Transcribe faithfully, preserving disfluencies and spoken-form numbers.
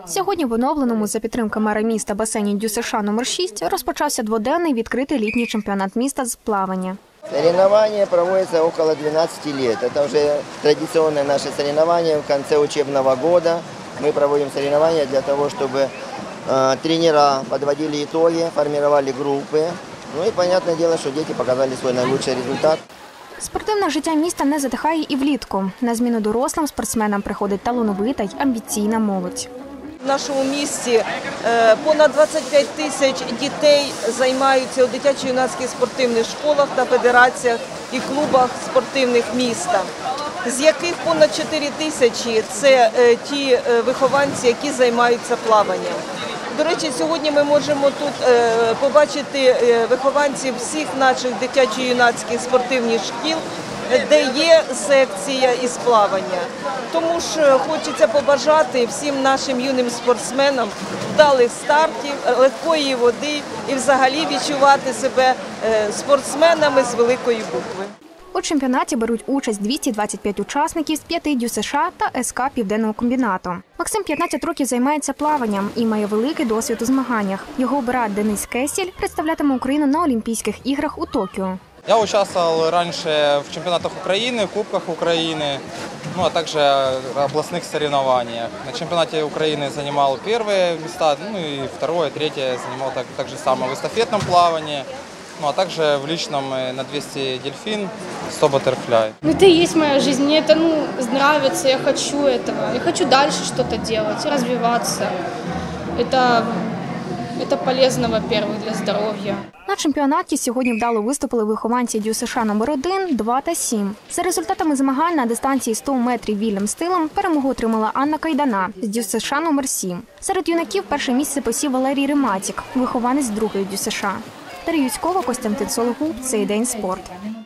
Сьогодні в оновленому за підтримки мера міста басейні ДЮСШ номер шість розпочався дводенний відкритий літній чемпіонат міста з плавання. Соревнования проводятся около двенадцати лет. Это уже традиционное наше соревнование в конце учебного года. Мы проводим соревнования для того, чтобы э, тренера подводили итоги, формировали группы. Ну и понятное дело, что дети показали свой наилучший результат. Спортивне життя міста не затихає і влітку. На зміну дорослим спортсменам приходить талановита й амбіційна молодь. В нашому місті понад двадцять п'ять тисяч дітей займаються у дитячо-юнацьких спортивних школах та федераціях і клубах спортивних міста, з яких понад чотири тисячі – це ті вихованці, які займаються плаванням. До речі, сьогодні ми можемо тут побачити вихованців всіх наших дитячо-юнацьких спортивних шкіл, де є секція із плавання. Тому ж хочеться побажати всім нашим юним спортсменам вдалих стартів, легкої води і взагалі відчувати себе спортсменами з великої букви. У чемпіонаті беруть участь двісті двадцять п'ять учасників з п'яти ДЮСШ та СК Південного комбінату. Максим п'ятнадцять років займається плаванням і має великий досвід у змаганнях. Його брат Денис Кесіль представлятиме Україну на Олімпійських іграх у Токіо. Я участвовал раньше в чемпионатах Украины, в Кубках Украины, ну а также областных соревнованиях. На чемпионате Украины занимал первые места, ну и второе, третье занимал так, так же самое в эстафетном плавании, ну а также в личном на двести дельфин, сто баттерфляй. Ну это и есть моя жизнь, мне это ну, нравится, я хочу этого, я хочу дальше что-то делать, развиваться. Это, это полезно, во-первых, для здоров'я. На чемпіонаті сьогодні вдало виступили вихованці ДЮСШ номер один, два та сім. За результатами змагань на дистанції сто метрів вільним стилем перемогу отримала Анна Кайдана з ДЮСШ номер сім. Серед юнаків перше місце посів Валерій Риматік, вихованець другої ДЮСШ. Дар'я Юськова, Костянтин Сологуб. Цей день спорт.